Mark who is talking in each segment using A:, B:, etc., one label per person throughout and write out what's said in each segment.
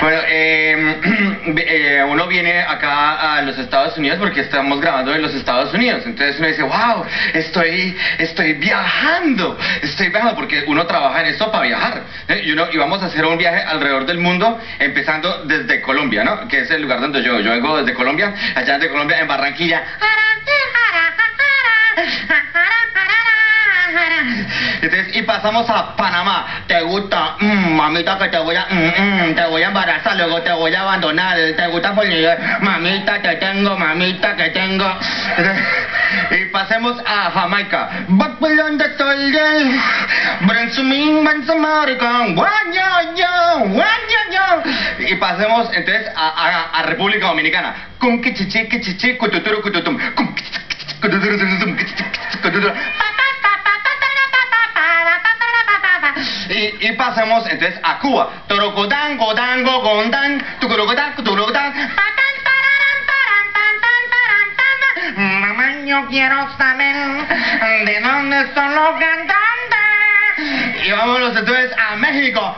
A: Bueno, uno viene acá a los Estados Unidos porque estamos grabando en los Estados Unidos. Entonces uno dice, wow, estoy viajando porque uno trabaja en esto para viajar. Y vamos a hacer un viaje alrededor del mundo, empezando desde Colombia, ¿no? Que es el lugar donde yo vengo desde Colombia, allá de Colombia, en Barranquilla. Entonces, y pasamos a Panamá. ¿Te gusta? Mamita, que te voy a embarazar, luego te voy a abandonar. ¿Te gusta? Mamita, te tengo, mamita, que tengo. Y pasemos a Jamaica. Y pasemos entonces a República Dominicana. Y pasamos entonces a Cuba. Torocodán, godán, gogondán, tucurocodán, tucurocodán. Mamá, yo quiero saber de dónde son los cantantes. Y vámonos entonces a México.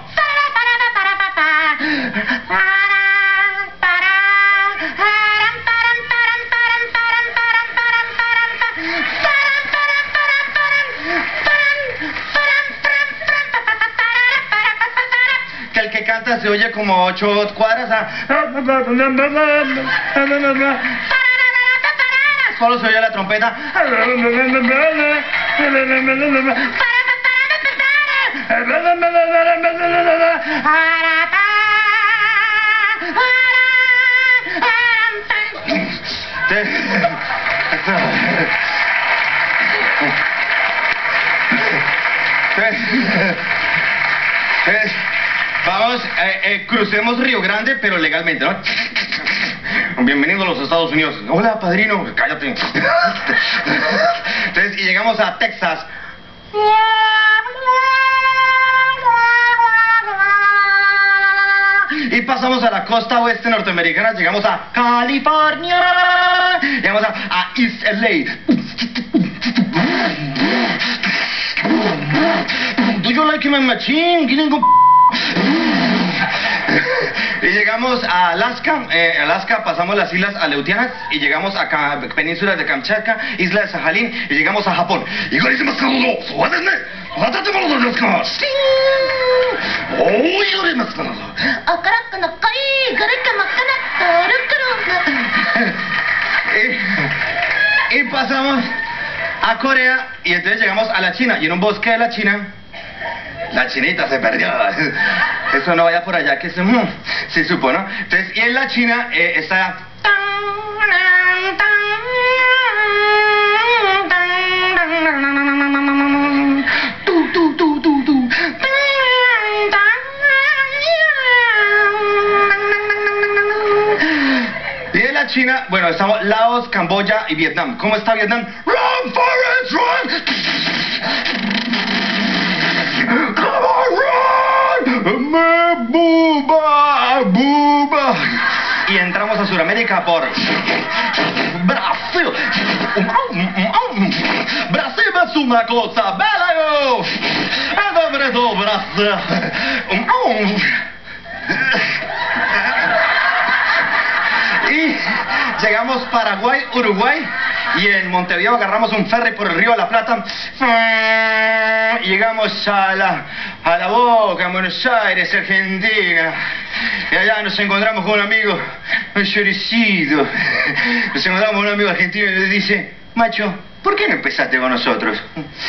A: Que el que canta se oye como 8 cuadras. Solo se oye la trompeta. Vamos, crucemos Río Grande, pero legalmente, ¿no? Bienvenido a los Estados Unidos. Hola, padrino. Cállate. Entonces, y llegamos a Texas. Y pasamos a la costa oeste norteamericana. Llegamos a California. Llegamos a East LA. Do you like my machine? Y llegamos a Alaska. Alaska, pasamos las islas Aleutianas y llegamos a penínsulas de Kamchatka, isla de Sajalín, y llegamos a Japón. Y pasamos a Corea y entonces llegamos a la China, y en un bosque de la China la chinita se perdió. Eso no vaya por allá, que se supo, ¿no? Entonces, y en la China está... Y en la China, bueno, estamos Laos, Camboya y Vietnam. ¿Cómo está Vietnam? Run, Forrest, run! Buba, buba. Y entramos a Sudamérica por Brasil. Brasil es una cosa bella, yo. Es de Brasil. Y llegamos Paraguay, Uruguay, y en Montevideo agarramos un ferry por el río de la Plata. Y llegamos a la Boca, en Buenos Aires, Argentina. Y allá nos encontramos con un amigo, un choricito. Nos encontramos con un amigo argentino y le dice, macho, ¿por qué no empezaste con nosotros?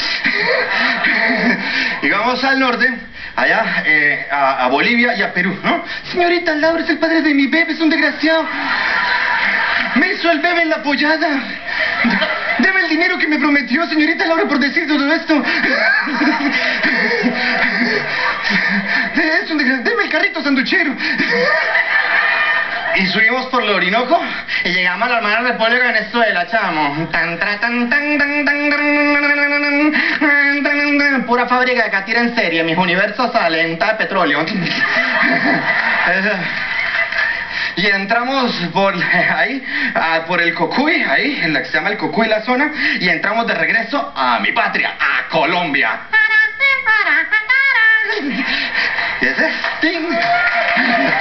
A: Y vamos al norte, allá a Bolivia y a Perú, ¿no? Señorita Laura, es el padre de mi bebé, es un desgraciado. Me hizo el bebé en la pollada. Deme el dinero que me prometió, señorita Laura, por decir todo esto. Es un desgraciado. Deme el carrito sanduchero. Y subimos por el Orinoco y llegamos a la hermana República de Venezuela, chamo. Pura fábrica de catira en serie, mis universos salen, de petróleo. Y entramos por ahí, por el Cocuy, ahí, en la que se llama el Cocuy la zona, y entramos de regreso a mi patria, a Colombia. ¿Y ese? ¡Ting!